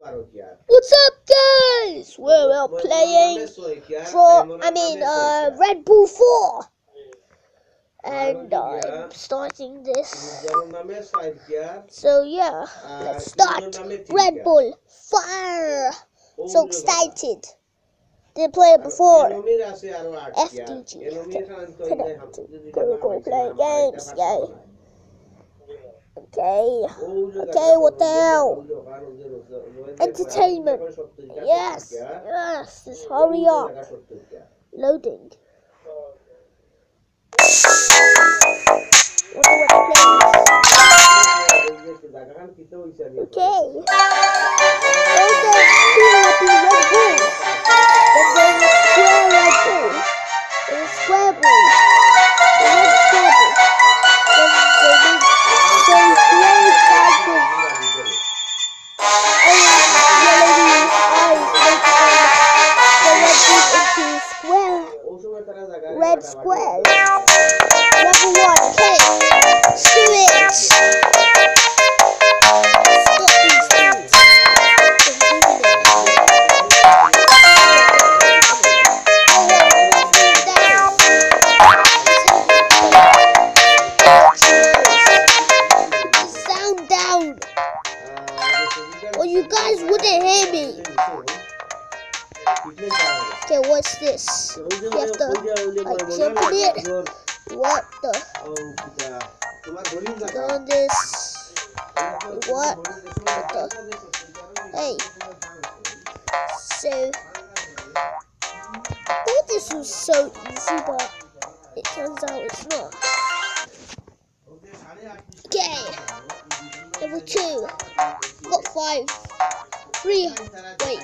What's up, guys? We're playing Red Bull 4, and I'm starting this. So yeah, let's start. Red Bull Fire. So excited. Didn't play it before. FDG. Connect. Go play games. Yay. Okay, what the hell? Entertainment. Yes, just hurry up. Loading. Wonder what plays. Okay. Those are two happy Red Bulls. Then there's a square Red Bull. There's a square ball. A red square ball. Then red squares. Level 1, okay. Let's do it. Stop these things. Sound down. Well, you guys wouldn't hear me. Okay, what's this? You have to jump in it. What the? Go on this. What the? Hey. So, I thought this was so easy, but it turns out it's not. Okay. Level 2. Got 5. 3. Wait.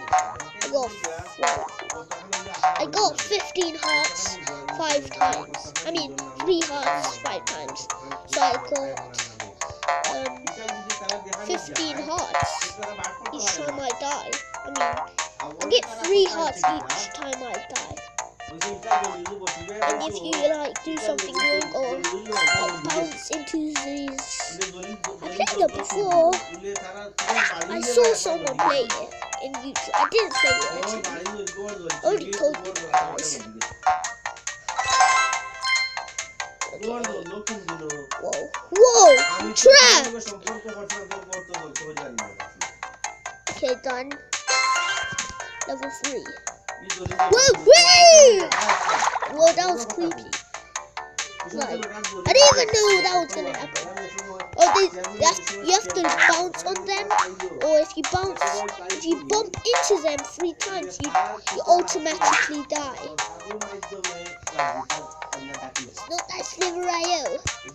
I got 15 hearts 5 times. I mean 3 hearts 5 times. So I got 15 hearts each time I die. I mean, I get 3 hearts each time I die. And if you do something wrong or bounce into these, I played it before. I saw someone play it in YouTube. I didn't play it actually. I already told you guys. Okay. Whoa! Trapped! Okay, done. Level 3. Whoa! Whoa, that was creepy. Like, I didn't even know that was gonna happen. Oh, you have to bounce on them, or if you bump into them 3 times, you automatically die. It's not that Sliver.io.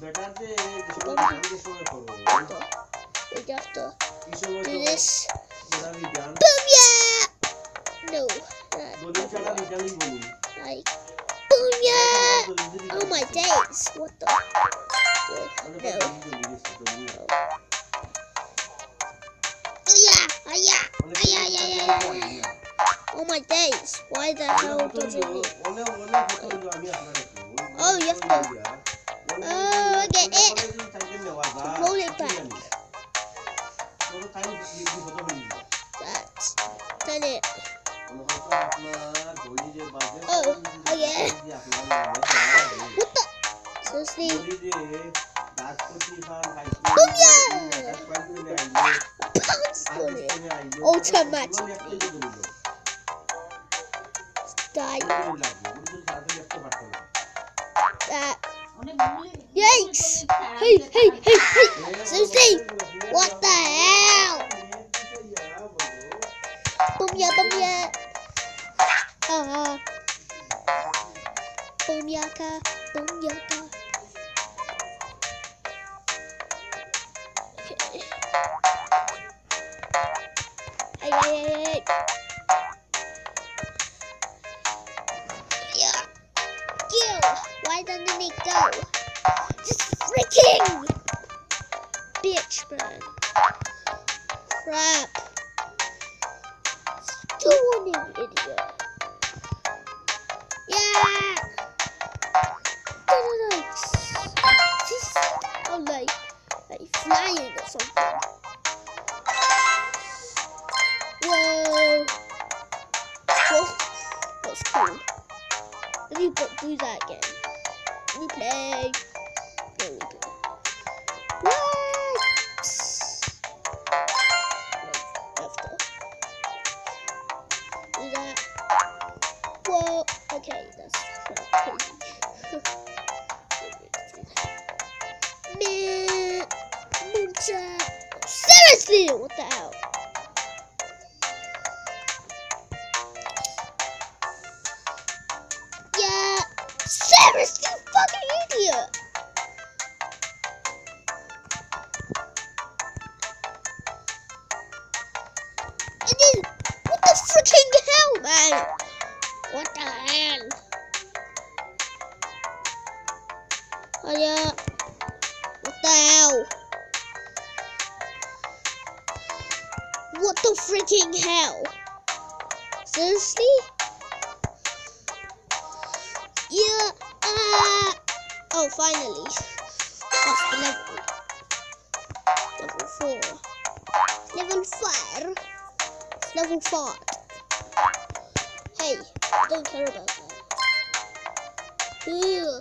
You have to do this. Boom, yeah! No. Like, boom, yeah! Oh my days, what the? No. Oh my days, why the hell doesn't it? Oh, you have to. Oh, I get it. Roll it back. That's done it. Oh yeah. What the? Seriously? Oh yeah! Bounce on it. Automatically. Die. That. Yikes! Hey! Seriously? What the hell? Boom yeah. Boom yaka. Okay. Hey. Yeah. Why doesn't it go? Just freaking bitch, man. Crap. Still one, you idiot. Yeah. This sound like flying or something. careful. Let me do that again. Replay. There we go. What? After. Do that. Whoa. Okay, that's not crazy. Man. Hamza. Seriously, what the hell? Yeah. Seriously, fucking idiot. And then, what the freaking hell, man? What the hell? Oh yeah. What the hell? What the freaking hell? Seriously? Yeah. Oh, finally. That's the level. Level 4. Level 5. It's level 5. Hey, I don't care about that. Ugh.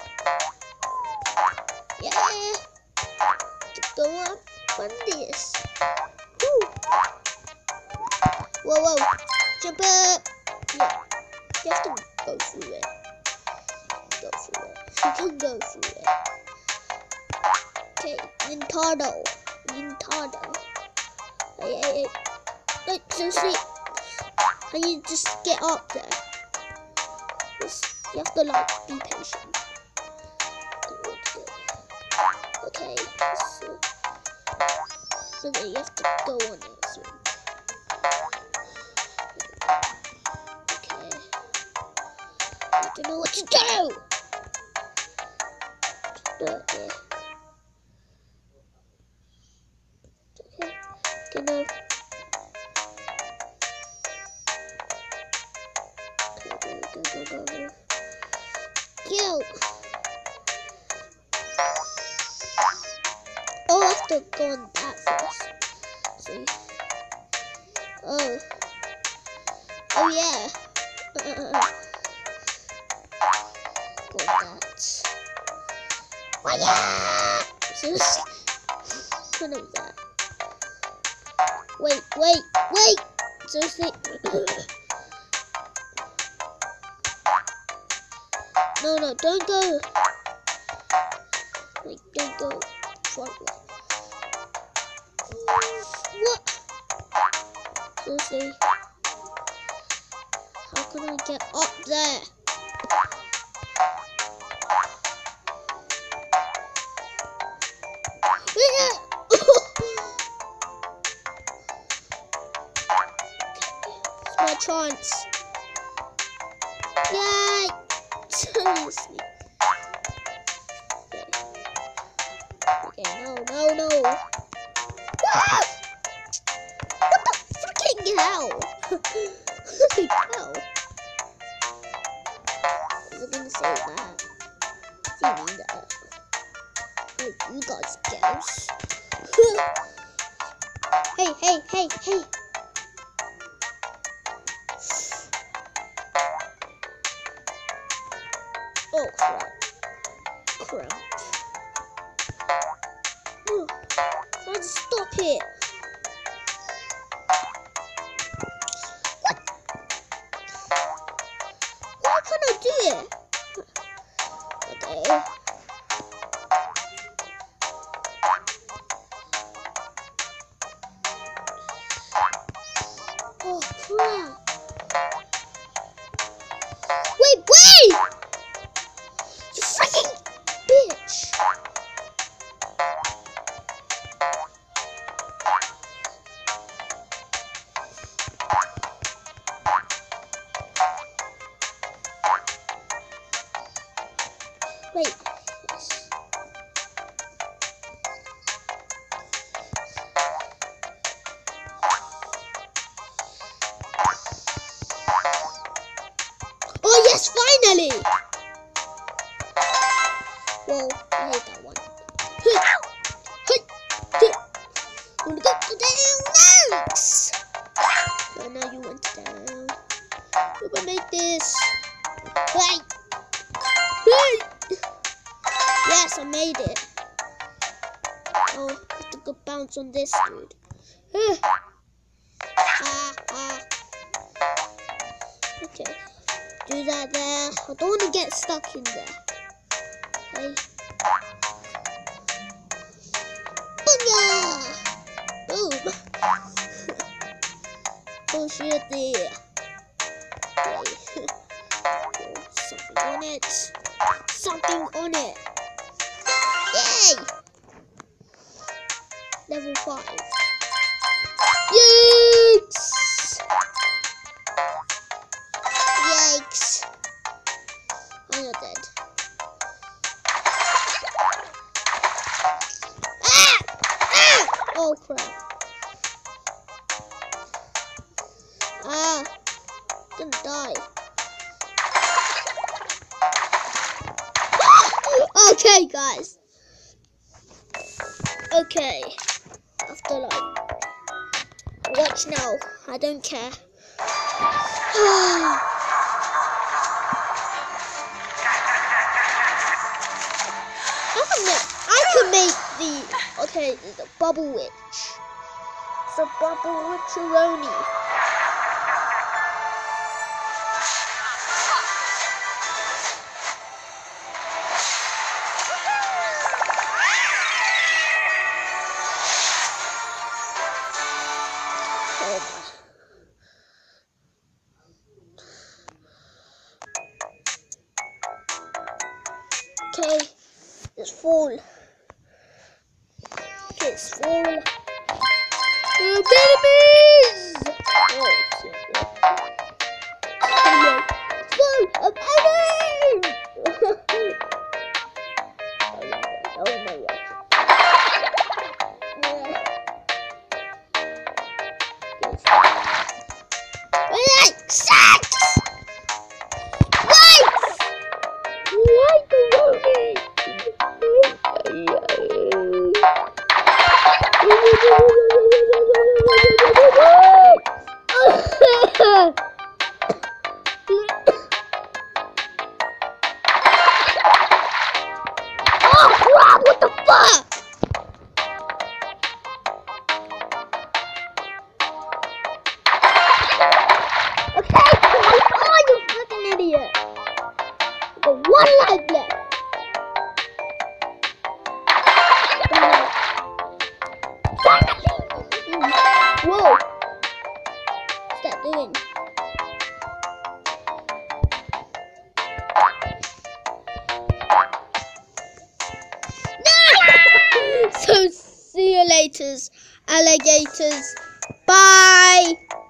Yeah. Go up on this. Woo. Whoa, whoa. Jump up. Yeah. You have to go through it. Go through it. You can go through it. Okay. Nintendo. Hey. Wait, seriously. Can you just get up there? You have to, like, be patient. Okay. So then you have to go on it. So. Okay. I don't know what to do. Just do it there. Okay. Okay, no. Go. Yo. Oh, I have to go on that first. See? Oh yeah. Go on that. Oh yeah. Seriously. What is that? Wait. Seriously. No, don't go. Wait, don't go front way. What? Seriously? How can I get up there? Yeah. It's my chance. Yay! Seriously. Okay, no. What? What the freaking hell? Holy cow. I was gonna say that. What do you mean that? Oh, you guys girls. Hey. Oh, crap. Oh, I had to stop it. What? Why can't I do it? Okay. Oh, crap. Wait! You freaking bitch! Wait. Yes. Oh yes, finally! Whoa, I hate that one. Gonna go down next! Oh, now you went down. I made this. Hey! Hey! Yes, I made it. Oh, I have to go bounce on this dude. Okay. Do that there. I don't want to get stuck in there. Okay. Booyah! Boom! Bullshit there. Okay. Something on it. Something on it. Yay! Level 5. Yikes! Yikes! I'm not dead. Ah! Ah! Oh crap. Ah! I'm gonna die. Okay, guys. Okay. After like, watch now. I don't care. I can make the bubble witch. It's a bubble witcheroni. Okay, it's full. Okay, it's full. Oh, babies! Oh, shit. Full of everything! Oh my god. Wait, sex! Wait! Why the world? Oh crap, what the fuck? Okay, oh you fucking idiot. I got one life left. Whoa! What's that doing? No! So see you later, alligators. Bye!